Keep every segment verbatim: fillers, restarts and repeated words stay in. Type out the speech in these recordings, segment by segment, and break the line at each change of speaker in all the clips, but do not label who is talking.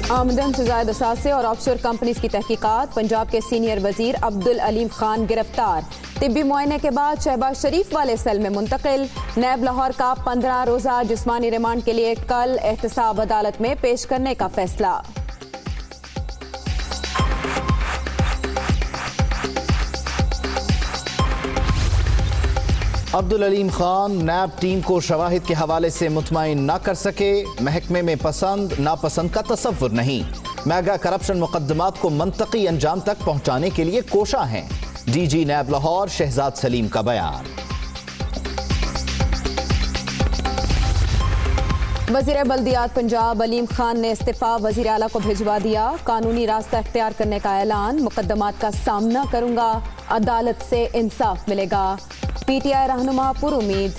आमदन से ज़ायद असासे और ऑफशोर कंपनीज की तहकीकात। पंजाब के सीनियर वजीर अब्दुल अलीम खान गिरफ्तार। तिब्बी मुआयने के बाद शहबाज शरीफ वाले सेल में मुंतकिल। नैब लाहौर का पंद्रह रोज़ा जिस्मानी रिमांड के लिए कल एहतसाब अदालत में पेश करने का फैसला।
अब्दुल अलीम खान नैब टीम को शवाहिद के हवाले से मुतमईन न कर सके। महकमे में पसंद नापसंद का तसव्वुर नहीं। मेगा करप्शन मुकदमात को मंतकी अंजाम तक पहुंचाने के लिए कोशा हैं। डीजी नैब लाहौर शहजाद सलीम का बयान।
वजीर बल्दियात पंजाब अलीम खान ने इस्तीफा वजीर आला को भिजवा दिया। कानूनी रास्ता इख्तियार करने का ऐलान। मुकदमात का सामना करूंगा, अदालत से इंसाफ मिलेगा। पीटीआई रहनुमा पुर उम्मीद।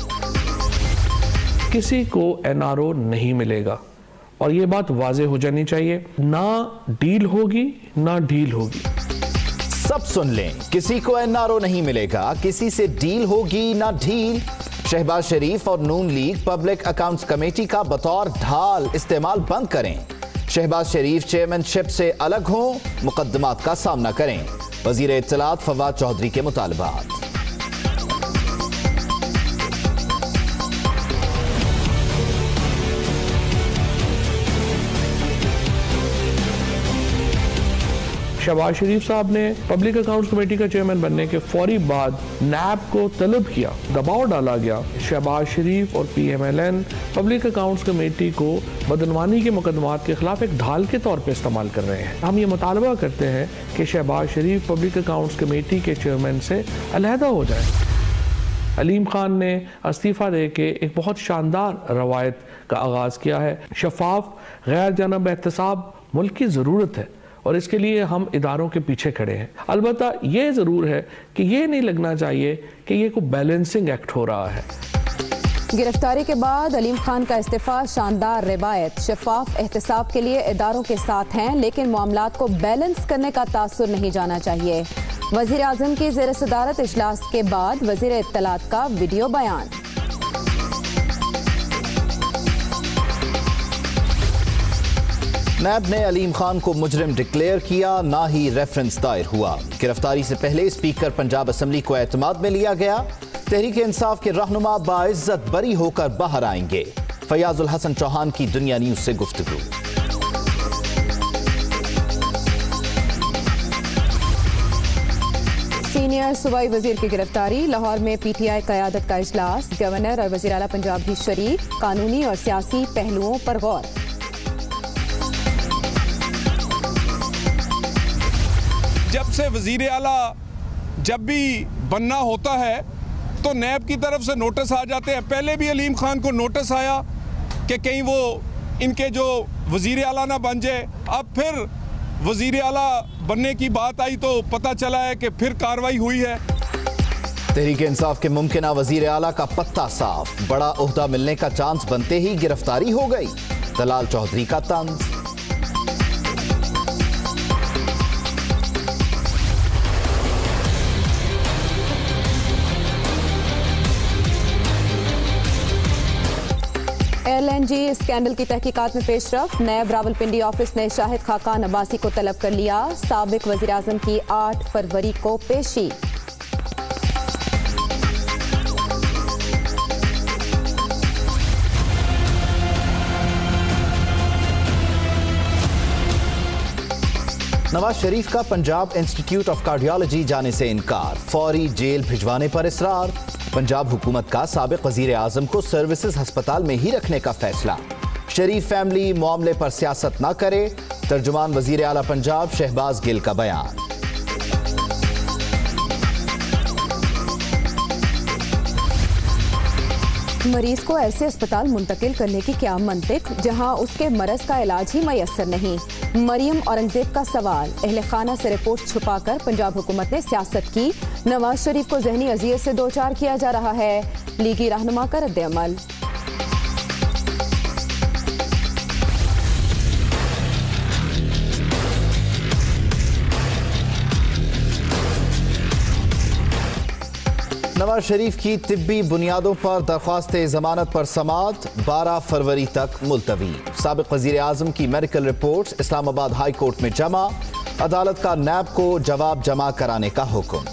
किसी को एनआरओ नहीं मिलेगा और ये बात वाज़ेह हो जानी चाहिए। ना डील होगी ना डील होगी।
सब सुन लें, किसी को एनआरओ नहीं मिलेगा, किसी से डील होगी ना डील। शहबाज शरीफ और Noon League public accounts committee का बतौर ढाल इस्तेमाल बंद करें। शहबाज शरीफ चेयरमैनशिप से अलग हों, मुकदमात का सामना करें। वजीर इत्तलात फवाद चौधरी के मुतालबात।
शहबाज शरीफ साहब ने पब्लिक अकाउंट्स कमेटी का चेयरमैन बनने के फौरी बाद नैब को तलब किया, दबाव डाला गया। शहबाज शरीफ और पीएमएलएन पब्लिक अकाउंट्स कमेटी को बदनवानी के मुकदमात के खिलाफ एक ढाल के तौर पर इस्तेमाल कर रहे हैं। हम ये मुतालबा करते हैं कि Shahbaz Sharif public accounts committee के चेयरमैन से अलहदा हो जाए। अलीम खान ने इस्तीफ़ा दे के एक बहुत शानदार रवायत का आगाज़ किया है। शफाफ गैर जानब एहतसाब मुल्क की ज़रूरत है और इसके लिए हम इदारों के पीछे खड़े हैं। अलबत्ता ये ज़रूर है कि ये नहीं लगना चाहिए कि ये कोई बैलेंसिंग एक्ट हो रहा है।
गिरफ्तारी के बाद अलीम खान का इस्तीफा शानदार रिवायत। शफाफ एहतसाब के लिए इदारों के साथ हैं, लेकिन मामलात को बैलेंस करने का तासुर नहीं जाना चाहिए। वजीर आजम की ज़ेर सदारत इजलास के बाद वजीर इत्तलात का वीडियो बयान।
नैब ने अलीम खान को मुजरिम डिक्लेयर किया, ना ही रेफरेंस दायर हुआ। गिरफ्तारी से पहले स्पीकर पंजाब असम्बली को एतमाद में लिया गया। तहरीक इंसाफ के रहनुमा बाइज्जत बरी होकर बाहर आएंगे। फयाजुल हसन चौहान की दुनिया न्यूज से गुफ्तगू।
सीनियर सूबाई वजीर की गिरफ्तारी। लाहौर में पीटीआई क़यादत का इजलास। गवर्नर और वजीर आला पंजाब भी शरीक। कानूनी और सियासी पहलुओं पर गौर।
जब से वजीर आला जब भी बनना होता है तो नैब की तरफ से नोटिस आ जाते हैं। पहले भी अलीम खान को नोटिस आया कि कहीं वो इनके जो वजीर आला ना बन जाए। अब फिर वजीर आला बनने की बात आई तो पता चला है कि फिर कार्रवाई हुई है।
तहरीक इंसाफ के मुमकिन वजीर आला का पत्ता साफ। बड़ा ओहदा मिलने का चांस बनते ही गिरफ्तारी हो गई। दलाल चौधरी का तंज।
एलएनजी स्कैंडल की तहकीकात में पेशरफ। नैब रावलपिंडी ऑफिस ने शाहिद खाकान अब्बासी को तलब कर लिया। साबिक वजीर आजम की आठ फरवरी को पेशी।
नवाज शरीफ का पंजाब इंस्टीट्यूट ऑफ कार्डियोलॉजी जाने से इनकार। फौरी जेल भिजवाने पर इसरार। पंजाब हुकूमत का साबिक वजीर आजम को सर्विसेज अस्पताल में ही रखने का फैसला। शरीफ फैमिली मामले पर सियासत न करे। तर्जुमान वजीर आला पंजाब शहबाज गिल का बयान।
मरीज को ऐसे अस्पताल मुंतकिल करने की क्या मंतिक जहां उसके मरज का इलाज ही मैसर नहीं। मरियम औरंगजेब का सवाल। अहले खाना से रिपोर्ट छुपाकर पंजाब हुकूमत ने सियासत की। नवाज शरीफ को जहनी अजियत से दो चार किया जा रहा है। लीगी रहनुमा का रद्द अमल।
नवाज शरीफ की तिब्बी बुनियादों पर दरख्वास्त जमानत पर समाअत बारह फरवरी तक मुलतवी। साबिक वजीर आजम की medical report Islamabad high court में जमा। अदालत का नैब को जवाब जमा कराने का हुक्म।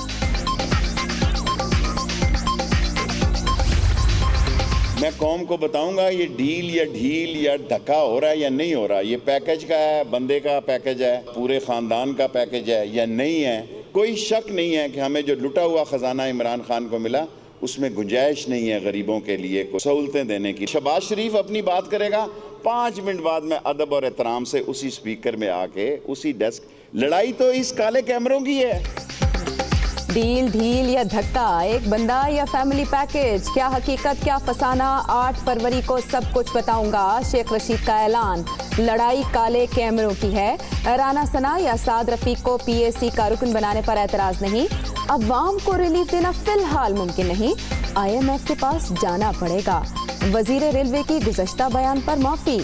मैं कौम को बताऊंगा ये डील या ढील या धक्का हो रहा है या नहीं हो रहा। ये पैकेज का है, बंदे का पैकेज है, पूरे खानदान का पैकेज है या नहीं है। कोई शक नहीं है कि हमें जो लुटा हुआ खजाना इमरान खान को मिला उसमें गुंजाइश नहीं है गरीबों के लिए को सहूलतें देने की। शहबाज शरीफ अपनी बात करेगा, पाँच मिनट बाद में अदब और एहतराम से उसी स्पीकर में आके उसी डेस्क, लड़ाई तो इस काले कैमरों की है।
डील ढील या धक्का, एक बंदा या फैमिली पैकेज, क्या हकीकत क्या फसाना, आठ फरवरी को सब कुछ बताऊंगा। शेख रशीद का ऐलान, लड़ाई काले कैमरों की है। राना सना या साद रफीक को पीएसी का रुकन बनाने पर एतराज नहीं। अवाम को रिलीफ देना फिलहाल मुमकिन नहीं, आईएमएफ के पास जाना पड़ेगा। वजीर रेलवे की गुज़श्ता बयान पर माफी।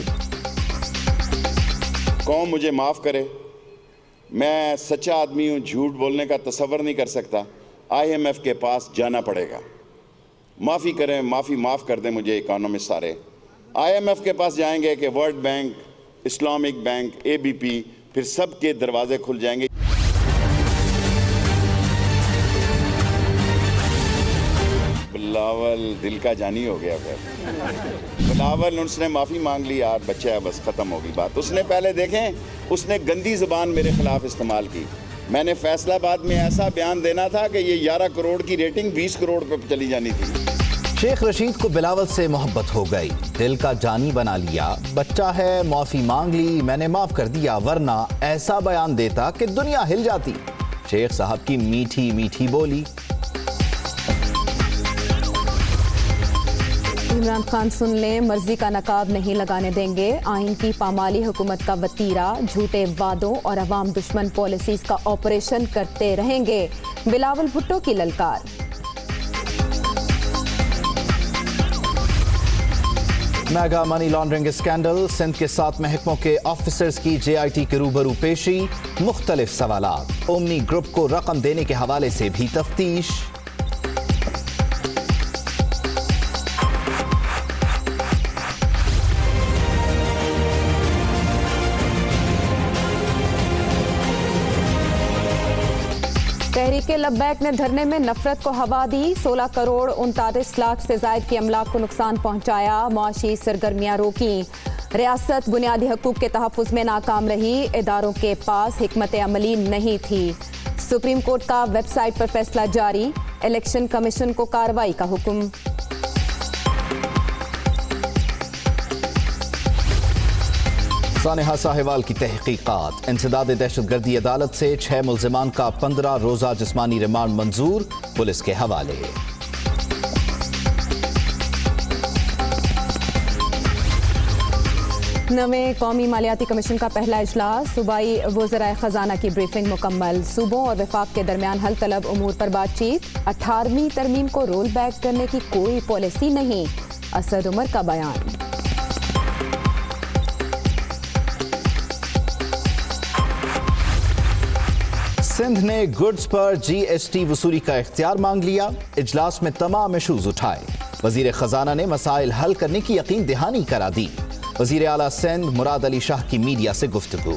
कौम मुझे माफ करे, मैं सच्चा आदमी हूँ, झूठ बोलने का तसव्वुर नहीं कर सकता। आईएमएफ के पास जाना पड़ेगा। माफ़ी करें, माफ़ी माफ़ कर दें मुझे इकोनॉमिस्ट सारे। आईएमएफ के पास जाएंगे कि world bank, Islamic bank, ABP, फिर सब के दरवाजे खुल जाएंगे। बिलावल दिल का जानी हो गया फिर। बिलावल उसने माफ़ी मांग ली, यार बच्चा है, बस ख़त्म होगी बात। उसने पहले देखें, उसने गंदी ज़बान मेरे खिलाफ इस्तेमाल की। मैंने फैसलाबाद में ऐसा बयान देना था कि ये ग्यारह करोड़ की रेटिंग बीस करोड़ पे चली जानी थी।
शेख रशीद को बिलावल से मोहब्बत हो गई, दिल का जानी बना लिया। बच्चा है, माफ़ी मांग ली, मैंने माफ़ कर दिया, वरना ऐसा बयान देता कि दुनिया हिल जाती। शेख साहब की मीठी मीठी बोली।
इमरान खान सुन लें, मर्जी का नकाब नहीं लगाने देंगे। आइन की पामाली हुकूमत का वतीरा, झूठे वादों और अवाम दुश्मन पॉलिसीज का ऑपरेशन करते रहेंगे। बिलावल भुट्टो की ललकार।
Mega money laundering scandal, Sindh के सात महकमों के ऑफिसर्स की जेआईटी के रूबरू पेशी। मुख्तलिफ सवालात, ओमनी ग्रुप को रकम देने के हवाले से भी तफ्तीश।
तहरीके लब्बैक ने धरने में नफरत को हवा दी। सोलह करोड़ उनतालीस लाख से जायद की अमलाक को नुकसान पहुंचाया। मुआशी सरगर्मियां रोकी। रियासत बुनियादी हकूक के तहफ़्फ़ुज़ में नाकाम रही। इदारों के पास हिकमत अमली नहीं थी। सुप्रीम कोर्ट का वेबसाइट पर फैसला जारी। इलेक्शन कमीशन को कार्रवाई का हुक्म।
सानेहा साहिवाल की तहकीकात, इंसदाद दहशतगर्दी अदालत से छह मुल्जिमान का पंद्रह रोजा जिस्मानी रिमांड मंजूर, पुलिस के हवाले।
नवे कौमी मालियाती कमीशन का पहला इजलास, सूबाई वज़राए खजाना की ब्रीफिंग मुकम्मल। सूबों और वफाक के दरमियान हल तलब उमूर पर बातचीत। अठारहवीं तरमीम को रोल बैक करने की कोई पॉलिसी नहीं, असद उमर का बयान।
सिंध ने गुड्स पर जीएसटी वसूली का इख्तियार मांग लिया। इजलास में तमाम इशूज उठाए। वजीर खजाना ने मसाइल हल करने की यकीन दहानी करा दी। वजीर आला सिंध मुराद अली शाह की मीडिया से गुफ्तगू।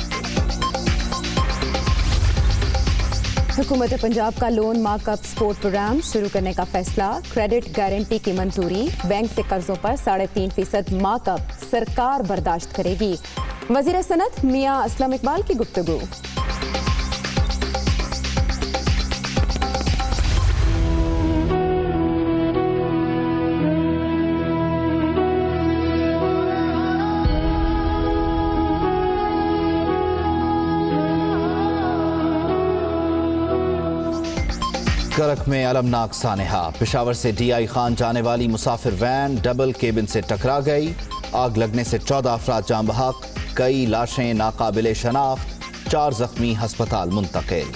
हुकूमत पंजाब का लोन मार्कअप सपोर्ट प्रोग्राम शुरू करने का फैसला। क्रेडिट गारंटी की मंजूरी। बैंक से कर्जों पर साढ़े तीन फीसद मार्कअप सरकार बर्दाश्त करेगी। वजीर सनत मियां असलम इकबाल की गुफ्तगू।
करक में अलमनाक सानेहा, पेशावर से डीआई खान जाने वाली मुसाफिर वैन डबल केबिन से टकरा गई। आग लगने से चौदह अफराद जान बहक, कई लाशें नाकाबिले शनाख्त, चार जख्मी हस्पताल मुंतकिल।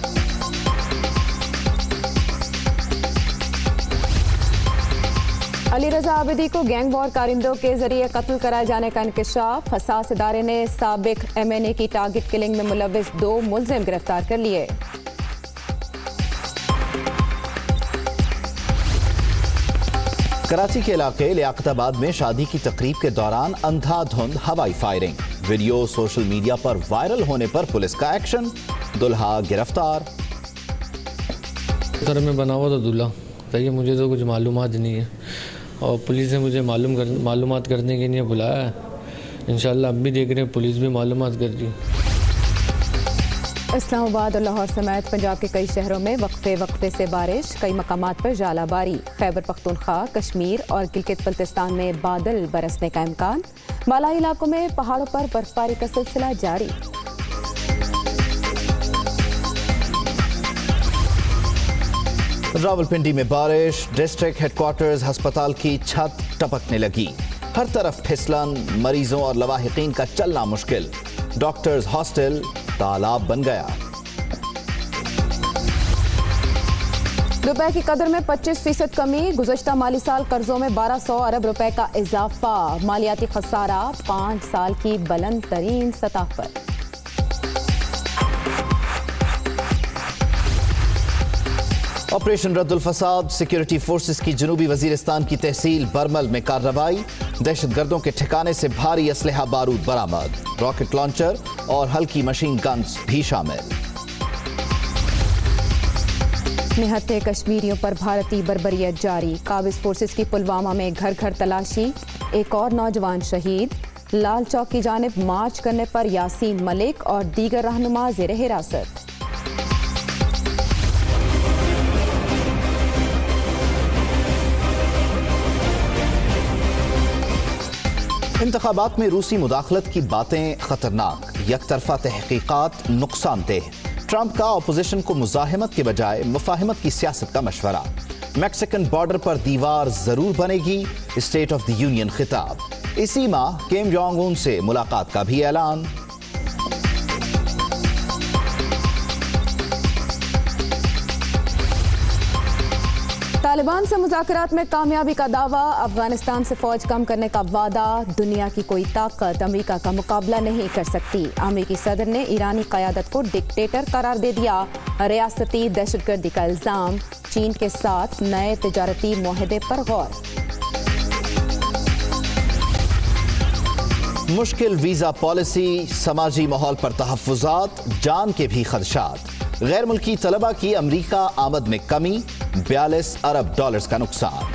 अली रजा आबिदी को गैंग वॉर कारिंदों के जरिए कत्ल कराए जाने का इंकशाफ। हसास इदारे ने साबिक एमएनए की टारगेट किलिंग में मुलविस दो मुलजिम गिरफ्तार कर लिए।
कराची के इलाके लियाकताबाद में शादी की तकरीब के दौरान अंधाधुंध हवाई फायरिंग, वीडियो सोशल मीडिया पर वायरल होने पर पुलिस का एक्शन, दुल्हा गिरफ्तार।
सर मैं बना हुआ था दूल्हा, देखिए मुझे तो कुछ मालूमात नहीं है और पुलिस ने मुझे मालूम कर मालूमात करने के लिए बुलाया है। इंशाल्लाह अब भी देख रहे हैं पुलिस भी मालूमात कर रही है।
इस्लामाबाद और लाहौर समेत पंजाब के कई शहरों में वक्फे वक्फे से बारिश, कई मकामात पर जालाबारी। खैबर पख्तूनख्वा, कश्मीर और गिलगित बल्तिस्तान में बादल बरसने का इम्कान। बालाई इलाकों में पहाड़ों पर बर्फबारी का सिलसिला जारी।
रावलपिंडी में बारिश, डिस्ट्रिक्ट हेडक्वार्टर्स अस्पताल की छत टपकने लगी। हर तरफ फिसलन, मरीजों और लवाहिकीन का चलना मुश्किल। डॉक्टर्स हॉस्टल तालाब बन गया।
रुपए की कदर में पच्चीस फीसद कमी, गुज़श्ता माली साल कर्जों में बारह सौ अरब रुपए का इजाफा। मालियाती खसारा पांच साल की बुलंद तरीन सतह पर।
ऑपरेशन रद्दुल फसाद, सिक्योरिटी फोर्सेस की जनूबी वजीरिस्तान की तहसील बरमल में कार्रवाई। दहशतगर्दों के ठिकाने से भारी असलहा बारूद बरामद, रॉकेट लॉन्चर और हल्की मशीन गन्स भी शामिल।
निहत्थे कश्मीरियों पर भारतीय बर्बरियत जारी, काबिज फोर्सेस की पुलवामा में घर घर तलाशी, एक और नौजवान शहीद। लाल चौक की जानिब मार्च करने पर यासीन मलिक और दीगर रहनुमा ज़ेर हिरासत।
इंतखाबात में रूसी मुदाखलत की बातें खतरनाक, यकतरफा तहकीकात नुकसानदेह। ट्रंप का अपोजिशन को मुजाहिमत के बजाय मुफाहिमत की सियासत का मशवरा। मैक्सिकन बॉर्डर पर दीवार जरूर बनेगी, स्टेट ऑफ द यूनियन खिताब। इसी माह किम जोंग उन से मुलाकात का भी ऐलान।
तालिबान से मुज़ाकरात में कामयाबी का दावा, अफगानिस्तान से फौज कम करने का वादा। दुनिया की कोई ताकत अमेरिका का मुकाबला नहीं कर सकती। अमेरिकी सदर ने ईरानी क़यादत को डिक्टेटर करार दे दिया। रियासती दहशतगर्दी का इल्ज़ाम, चीन के साथ नए तिजारती मुआहदे पर गौर।
मुश्किल वीजा पॉलिसी, समाजी माहौल पर तहफ़्फ़ुज़ात, जान के भी खदशात। गैर मुल्की तलबा की अमरीका आमद में कमी, बयालीस अरब डॉलर्स का नुकसान।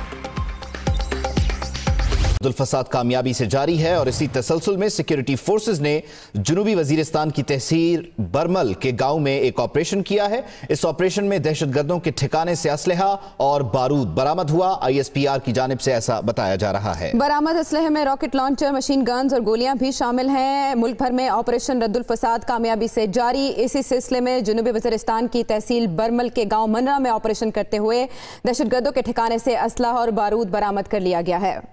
रद्दुल फसाद कामयाबी से जारी है और इसी तसलसल में सिक्योरिटी फोर्सेस ने जनूबी वजीरिस्तान की तहसील बरमल के गांव में एक ऑपरेशन किया है। इस ऑपरेशन में दहशतगर्दों के ठिकाने से असलहा और बारूद बरामद हुआ। आई एस पी आर की जानिब से ऐसा बताया जा रहा है।
बरामद असलहे में रॉकेट लॉन्चर, मशीन गन्स और गोलियां भी शामिल हैं। मुल्क भर में ऑपरेशन रद्दुल फसाद कामयाबी से जारी। इसी सिलसिले में जनूबी वजीरिस्तान की तहसील बरमल के गाँव मनरा में ऑपरेशन करते हुए दहशतगर्दों के ठिकाने से असलहा और बारूद बरामद कर लिया गया है।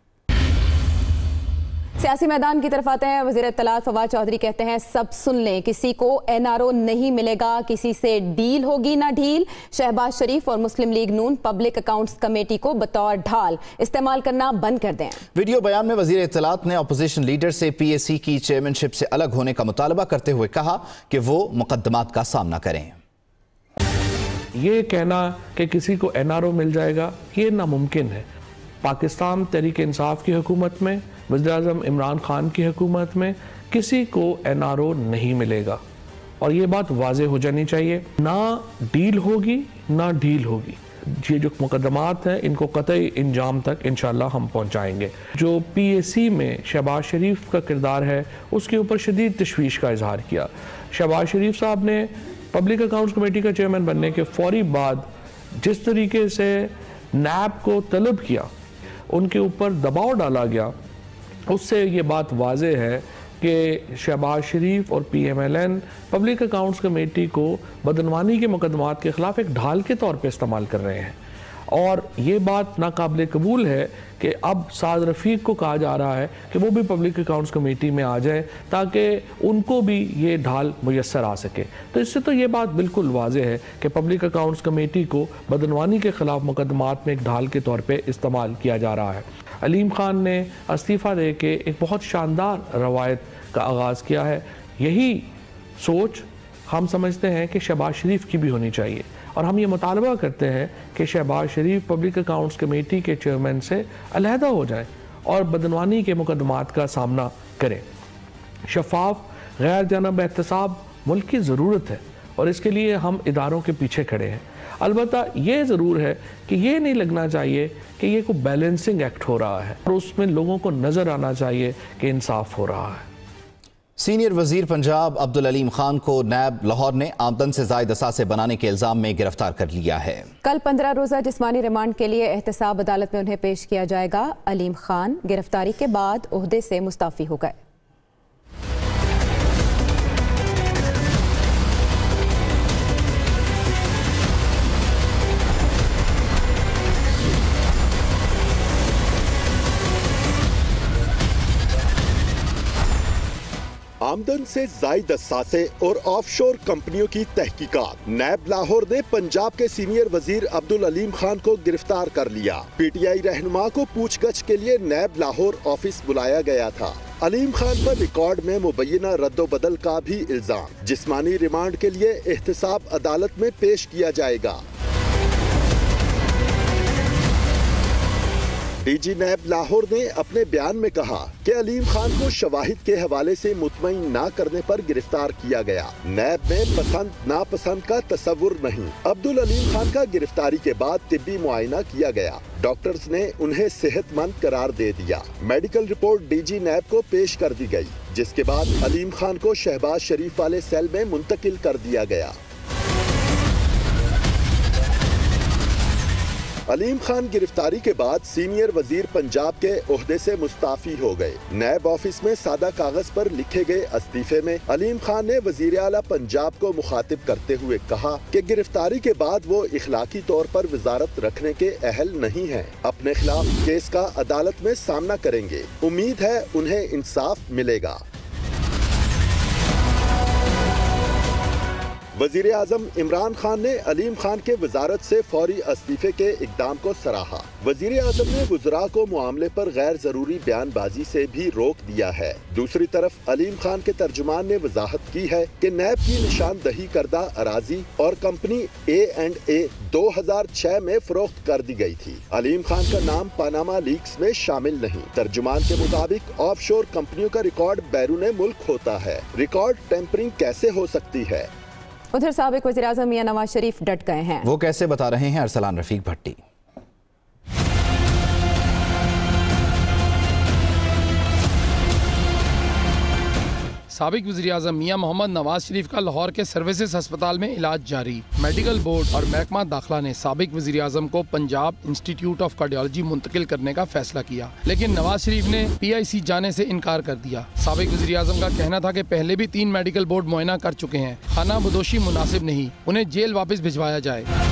सियासी मैदान की तरफ आते हैं। वज़ीर इत्तलात फवाद चौधरी कहते हैं सब सुन लें, किसी को एन आर ओ नहीं मिलेगा, किसी से डील होगी ना ढील। शहबाज शरीफ और Muslim League Noon public accounts committee को बतौर ढाल इस्तेमाल करना बंद कर दें। वीडियो
बयान में वज़ीर इत्तलात ने अपोजिशन लीडर से पी ए सी की चेयरमैनशिप से अलग होने का मुतालबा करते हुए कहा कि वो मुकदमात का सामना करें।
ये कहना कि किसी को एन आर ओ मिल जाएगा, ये नामुमकिन है। पाकिस्तान तहरीक इंसाफ की हुकूमत में, वज़ीर-ए-आज़म इमरान खान की हुकूमत में किसी को एन आर ओ नहीं मिलेगा और ये बात वाज़ेह हो जानी चाहिए। ना डील होगी ना डील होगी। ये जो मुकदमात हैं इनको कतई इंजाम तक इंशाल्लाह हम पहुंचाएंगे। जो पी ए सी में शहबाज शरीफ का किरदार है उसके ऊपर शदीद तशवीश का इजहार किया। शहबाज शरीफ साहब ने पब्लिक अकाउंट्स कमेटी का चेयरमैन बनने के फौरी बाद जिस तरीके से नैब को तलब किया, उनके ऊपर दबाव डाला गया, उससे ये बात वाज़ेह है कि शहबाज शरीफ और P M L N public accounts committee को बदनवानी के मुकदमात के ख़िलाफ़ एक ढाल के तौर पे इस्तेमाल कर रहे हैं। और ये बात नाकाबिल कबूल है कि अब साद रफ़ीक को कहा जा रहा है कि वो भी पब्लिक अकाउंट्स कमेटी में आ जाए ताकि उनको भी ये ढाल मुयस्सर आ सके। तो इससे तो ये बात बिल्कुल वाज़ेह है कि पब्लिक अकाउंट्स कमेटी को बदनवानी के ख़िलाफ़ मुकदमात में एक ढाल के तौर पर इस्तेमाल किया जा रहा है। अलीम खान ने इस्तीफ़ा दे के एक बहुत शानदार रवायत का आगाज़ किया है। यही सोच हम समझते हैं कि शहबाज शरीफ की भी होनी चाहिए और हम ये मुतालबा करते हैं कि Shahbaz Sharif public accounts committee के चेयरमैन से अलहदा हो जाएं और बदनवानी के मुकदमात का सामना करें। शफाफ गैर जानब एहतसाब मुल्क की ज़रूरत है और इसके लिए हम इदारों के पीछे खड़े हैं। अलबत्ता ये ज़रूर है कि ये नहीं लगना चाहिए कि ये कोई बैलेंसिंग एक्ट हो रहा है और उसमें लोगों को नज़र आना चाहिए कि इंसाफ हो रहा है।
सीनियर वजीर पंजाब अब्दुल अलीम खान को नैब लाहौर ने आमदन से ज़ायद असासे बनाने के इल्जाम में गिरफ्तार कर लिया है।
कल पंद्रह रोजा जिस्मानी रिमांड के लिए एहतसाब अदालत में उन्हें पेश किया जाएगा। अलीम खान गिरफ्तारी के बाद ओहदे से मुस्ताफी हो गए।
आमदन से जायद असासे और ऑफशोर कंपनियों की तहकीकात। नैब लाहौर ने पंजाब के सीनियर वजीर अब्दुल अलीम खान को गिरफ्तार कर लिया। पीटीआई रहनुमा को पूछगछ के लिए नैब लाहौर ऑफिस बुलाया गया था। अलीम खान पर रिकॉर्ड में मुबैना रद्दोबदल का भी इल्जाम। जिस्मानी रिमांड के लिए एहतसाब अदालत में पेश किया जाएगा। डीजी नैब लाहौर ने अपने बयान में कहा कि अलीम खान को शवाहिद के हवाले से मुतमईन ना करने पर गिरफ्तार किया गया। नैब में पसंद नापसंद का तस्वुर नहीं। अब्दुल अलीम खान का गिरफ्तारी के बाद तिब्बी मुआयना किया गया। डॉक्टर्स ने उन्हें सेहतमंद करार दे दिया। मेडिकल रिपोर्ट डीजी नैब को पेश कर दी गई, जिसके बाद अलीम खान को शहबाज शरीफ वाले सेल में मुंतकिल कर दिया गया। अलीम खान गिरफ्तारी के बाद सीनियर वजीर पंजाब के ओहदे से मुस्ताफी हो गए। नैब ऑफिस में सादा कागज पर लिखे गए इस्तीफे में अलीम खान ने वजीर आला पंजाब को मुखातिब करते हुए कहा कि गिरफ्तारी के बाद वो इखलाकी तौर पर वजारत रखने के अहल नहीं हैं। अपने खिलाफ केस का अदालत में सामना करेंगे। उम्मीद है उन्हें इंसाफ मिलेगा। वजीर आजम इमरान खान ने अलीम खान के वजारत से फौरी इस्तीफे के इकदाम को सराहा। वजीर आजम ने वज़रा को मामले पर गैर जरूरी बयानबाजी से भी रोक दिया है। दूसरी तरफ अलीम खान के तर्जुमान ने वजाहत की है कि नैब की निशानदही करदा अराजी और कंपनी ए एंड ए दो हजार छह में फरोख्त कर दी गई थी। अलीम खान का नाम पनामा लीक्स में शामिल नहीं। तर्जुमान के मुताबिक ऑफशोर कंपनियों का रिकॉर्ड बैरून मुल्क होता है। रिकॉर्ड टेम्परिंग कैसे हो सकती है?
उधर साबिक वज़ीर आज़म मियां नवाज शरीफ डट गए हैं।
वो कैसे, बता रहे हैं अरसलान रफीक भट्टी।
साबिक वज़ीर आज़म मियां मोहम्मद नवाज शरीफ का लाहौर के सर्विसेज अस्पताल में इलाज जारी। मेडिकल बोर्ड और महकमा दाखिला ने साबिक वज़ीर आज़म को पंजाब इंस्टीट्यूट ऑफ कार्डियोलॉजी मुंतकिल करने का फैसला किया, लेकिन नवाज शरीफ ने पी आई सी जाने से इनकार कर दिया। साबिक वज़ीर आज़म का कहना था कि पहले भी तीन मेडिकल बोर्ड मुआयना कर चुके हैं, खाना बदोशी मुनासिब नहीं, उन्हें जेल वापस भिजवाया जाए।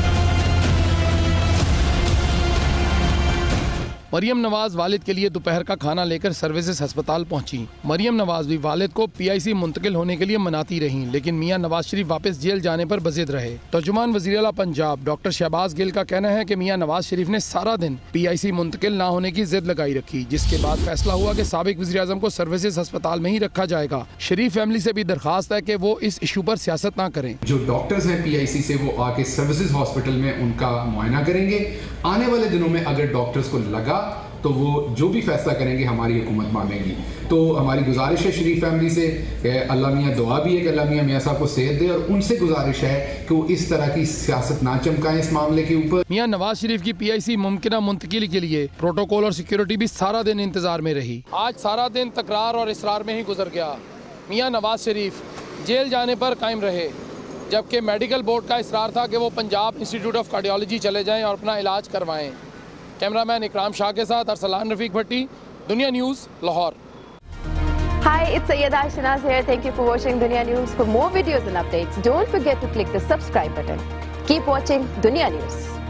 मरियम नवाज वालिद के लिए दोपहर का खाना लेकर सर्विसेज अस्पताल पहुंची। मरियम नवाज भी वालिद को पी आई सी मुंतकिल होने के लिए मनाती रहीं, लेकिन मियां नवाज शरीफ वापस जेल जाने पर बजिद रहे। तर्जुमान वज़ीर आला पंजाब डॉक्टर शहबाज गिल का कहना है कि मियां नवाज शरीफ ने सारा दिन पी आई सी मुंतकिल ना होने की जिद लगाई रखी, जिसके बाद फैसला हुआ कि साबिक वज़ीर आज़म को सर्विसेज अस्पताल में ही रखा जाएगा। शरीफ फैमिली से भी दरखास्त है कि वो इस इशू पर सियासत ना करें।
जो डॉक्टर्स हैं पी आई सी से, वो आके सर्विसेज हॉस्पिटल में उनका मुआयना करेंगे। आने वाले दिनों में अगर डॉक्टर्स को लगा तो वो जो भी फैसला करेंगे हमारी हुकूमत मानेगी। तो हमारी गुजारिश है शरीफ फैमिली से, अल्लाह मियाँ दुआ भी है कि अल्लाह मियाँ मियाँ साहब को सेहत दे, और उनसे गुजारिश है कि वो इस तरह की सियासत ना चमकाएं इस मामले के ऊपर।
मियाँ नवाज शरीफ की पी आई सी मुमकिन मुंतकिली के लिए प्रोटोकॉल और सिक्योरिटी भी सारा दिन इंतजार में रही। आज सारा दिन तकरार और इसरार में ही गुजर गया। मियाँ नवाज शरीफ जेल जाने पर कायम रहे, जबकि मेडिकल बोर्ड का इसरार था कि वो पंजाब इंस्टीट्यूट ऑफ कार्डियोलॉजी चले जाएं और अपना इलाज करवाएं। कैमरामैन इकराम शाह के साथ Arsalan Rafiq Bhatti, Dunya news, Lahore.
Hi, it's Sayyeda Shanaz here. Thank you for watching Dunya News. For more videos and updates, don't forget to click the subscribe button. Keep watching Dunya News.